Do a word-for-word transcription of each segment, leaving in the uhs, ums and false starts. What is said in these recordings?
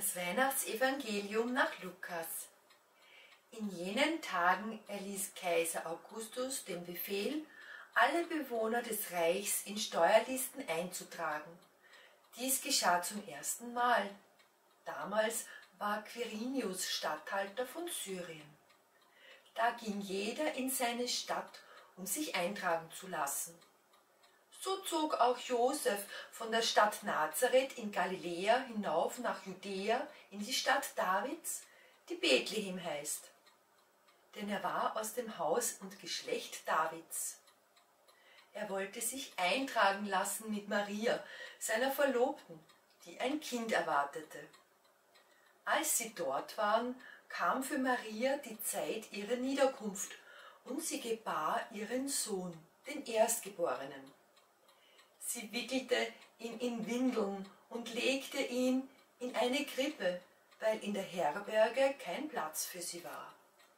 Das Weihnachtsevangelium nach Lukas. In jenen Tagen erließ Kaiser Augustus den Befehl, alle Bewohner des Reichs in Steuerlisten einzutragen. Dies geschah zum ersten Mal. Damals war Quirinius Statthalter von Syrien. Da ging jeder in seine Stadt, um sich eintragen zu lassen. So zog auch Josef von der Stadt Nazareth in Galiläa hinauf nach Judäa in die Stadt Davids, die Bethlehem heißt. Denn er war aus dem Haus und Geschlecht Davids. Er wollte sich eintragen lassen mit Maria, seiner Verlobten, die ein Kind erwartete. Als sie dort waren, kam für Maria die Zeit ihrer Niederkunft und sie gebar ihren Sohn, den Erstgeborenen. Sie wickelte ihn in Windeln und legte ihn in eine Krippe, weil in der Herberge kein Platz für sie war.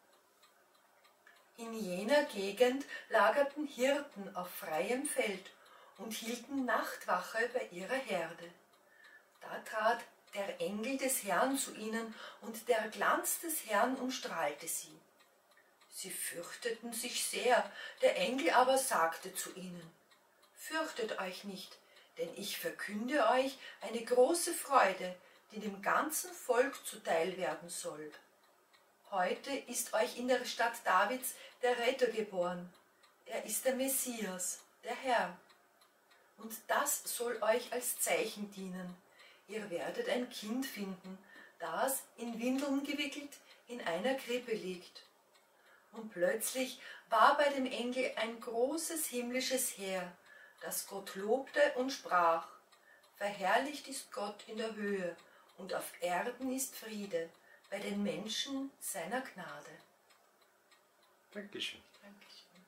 In jener Gegend lagerten Hirten auf freiem Feld und hielten Nachtwache bei ihrer Herde. Da trat der Engel des Herrn zu ihnen, und der Glanz des Herrn umstrahlte sie. Sie fürchteten sich sehr, der Engel aber sagte zu ihnen: Fürchtet euch nicht, denn ich verkünde euch eine große Freude, die dem ganzen Volk zuteil werden soll. Heute ist euch in der Stadt Davids der Retter geboren. Er ist der Messias, der Herr. Und das soll euch als Zeichen dienen. Ihr werdet ein Kind finden, das in Windeln gewickelt in einer Krippe liegt. Und plötzlich war bei dem Engel ein großes himmlisches Heer, das Gott lobte und sprach: Verherrlicht ist Gott in der Höhe, und auf Erden ist Friede bei den Menschen seiner Gnade. Dankeschön. Dankeschön.